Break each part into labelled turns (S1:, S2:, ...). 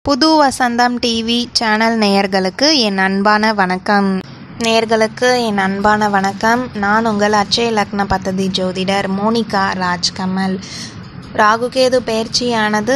S1: புது வசந்தம் TV channel நேயர்களுக்கு என் அன்பான வணக்கம். நான் உங்கள் அட்சய லக்ன பத்ததி ஜோதிடர் மோனிகா ராஜ்கமல். ராகுகேது பெயர்ச்சியானது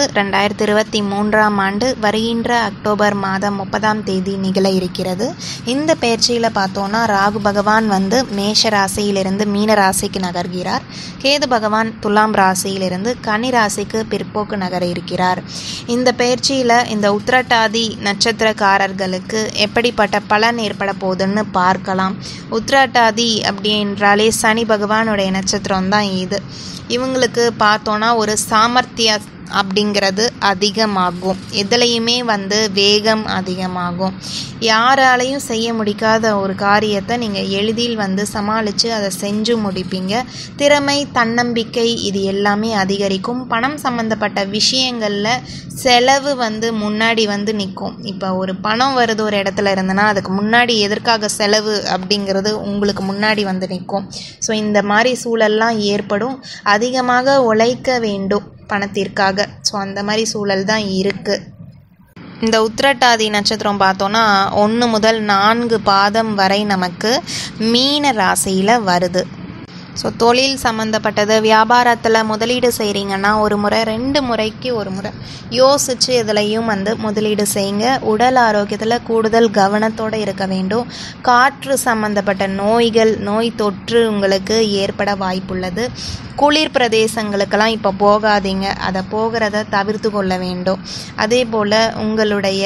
S1: 2023ஆம் ஆண்டு வருகின்ற அக்டோபர் மாதம் 30ஆம் தேதி நிகழ இருக்கிறது. இந்த பெயர்ச்சியில் பார்த்தோன்னா ராகு பகவான் மேஷ ராசியிலிருந்து மீன ராசிக்கு நகர்கிறார். கேது பகவான் துலாம் ராசியிலிருந்து கன்னி ராசிக்கு பிற்போக்கு நகர இருக்கிறார். இந்த பெயர்ச்சியில் இந்த உத்திரட்டாதி நட்சத்திரக்காரர்களுக்கு எப்படிப்பட்ட பலன் ஏற்பட போகுதுன்னு பார்க்கலாம். உத்திரட்டாதி அப்படின்றாலே சனி பகவானுடைய நட்சத்திரம் தான் இது. இவங்களுக்கு பார்த்தோன்னா ஒரு சாமர்த்திய அப்படிங்கிறது அதிகமாகும். எதுலையுமே வேகம் அதிகமாகும். யாராலையும் செய்ய முடியாத ஒரு காரியத்தை நீங்கள் எளிதில் சமாளித்து அதை செஞ்சு முடிப்பீங்க. திறமை, தன்னம்பிக்கை இது எல்லாமே அதிகரிக்கும். பணம் சம்மந்தப்பட்ட விஷயங்களில் செலவு முன்னாடி நிற்கும். இப்போ ஒரு பணம் வருது ஒரு இடத்துல இருந்துன்னா அதுக்கு முன்னாடி எதற்காக செலவு அப்படிங்கிறது உங்களுக்கு முன்னாடி நிற்கும். ஸோ இந்த மாதிரி சூழல்லாம் ஏற்படும். அதிகமாக உழைக்க வேண்டும் பணத்திற்காக. ஸோ அந்த மாதிரி சூழல் தான் இருக்குது. இந்த உத்திரட்டாதி நட்சத்திரம் பார்த்தோன்னா 1 முதல் 4 பாதம் வரை நமக்கு மீன ராசியில் வருது. ஸோ தொழில் சம்மந்தப்பட்டது, வியாபாரத்தில் முதலீடு செய்கிறீங்கன்னா ஒரு முறை 2 முறைக்கு ஒரு முறை யோசித்து இதுலையும் முதலீடு செய்யுங்க. உடல் ஆரோக்கியத்தில் கூடுதல் கவனத்தோடு இருக்க வேண்டும். காற்று சம்மந்தப்பட்ட நோய் தொற்று உங்களுக்கு ஏற்பட வாய்ப்புள்ளது. குளிர் பிரதேசங்களுக்கெல்லாம் இப்போ போகாதீங்க. அதை போகிறத தவிர்த்து கொள்ள வேண்டும். அதே போல் உங்களுடைய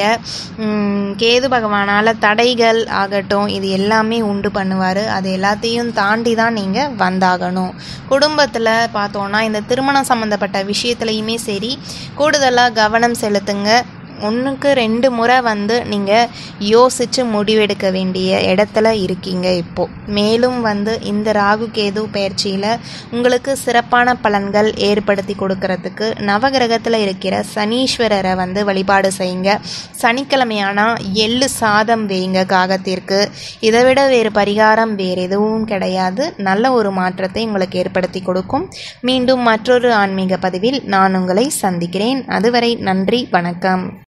S1: கேது பகவானால் தடைகள் ஆகட்டும் இது எல்லாமே உண்டு பண்ணுவார். அது எல்லாத்தையும் தாண்டி தான் நீங்கள் வந்தாகணும். குடும்பத்தில் பார்த்தோன்னா இந்த திருமணம் சம்மந்தப்பட்ட விஷயத்துலையுமே சரி கூடுதலாக கவனம் செலுத்துங்க. 1க்கு 2 முறை நீங்கள் யோசித்து முடிவெடுக்க வேண்டிய இடத்துல இருக்கீங்க இப்போது. மேலும் இந்த ராகு கேது பயிற்சியில் உங்களுக்கு சிறப்பான பலன்கள் ஏற்படுத்தி கொடுக்கறதுக்கு நவகிரகத்தில் இருக்கிற சனீஸ்வரரை வழிபாடு செய்யுங்க. சனிக்கிழமையானா எள்ளு சாதம் வேங்க காகத்திற்கு. இதை விட வேறு பரிகாரம் வேறு எதுவும் கிடையாது. நல்ல ஒரு மாற்றத்தை உங்களுக்கு ஏற்படுத்தி கொடுக்கும். மீண்டும் மற்றொரு ஆன்மீக பதிவில் நான் உங்களை சந்திக்கிறேன். அதுவரை நன்றி, வணக்கம்.